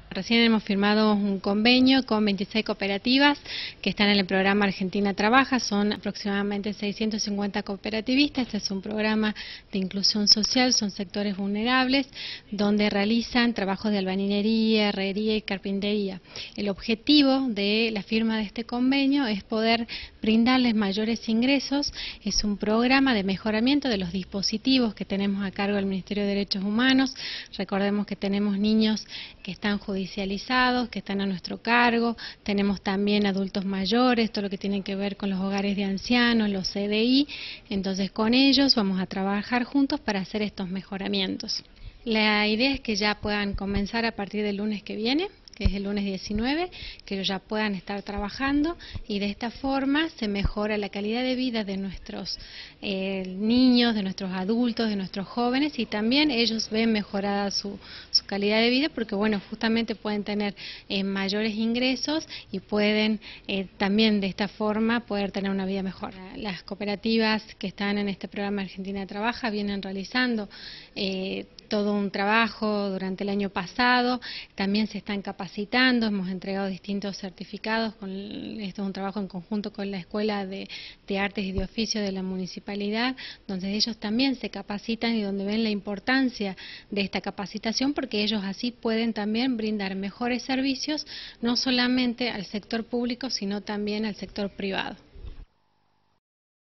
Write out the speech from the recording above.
Recién hemos firmado un convenio con 26 cooperativas que están en el programa Argentina Trabaja, son aproximadamente 650 cooperativistas. Este es un programa de inclusión social, son sectores vulnerables, donde realizan trabajos de albañilería, herrería y carpintería. El objetivo de la firma de este convenio es poder brindarles mayores ingresos. Es un programa de mejoramiento de los dispositivos que tenemos a cargo del Ministerio de Derechos Humanos. Recordemos que tenemos niños que están judicializados, que están a nuestro cargo, tenemos también adultos mayores, todo lo que tiene que ver con los hogares de ancianos, los CDI. Entonces con ellos vamos a trabajar juntos para hacer estos mejoramientos. La idea es que ya puedan comenzar a partir del lunes que viene, que es el lunes 19, que ellos ya puedan estar trabajando, y de esta forma se mejora la calidad de vida de nuestros niños, de nuestros adultos, de nuestros jóvenes, y también ellos ven mejorada su calidad de vida, porque bueno, justamente pueden tener mayores ingresos y pueden también de esta forma poder tener una vida mejor. Las cooperativas que están en este programa Argentina Trabaja vienen realizando todo un trabajo durante el año pasado, también se están capacitando, hemos entregado distintos certificados, esto es un trabajo en conjunto con la Escuela de Artes y de Oficios de la Municipalidad, donde ellos también se capacitan y donde ven la importancia de esta capacitación, porque ellos así pueden también brindar mejores servicios, no solamente al sector público, sino también al sector privado.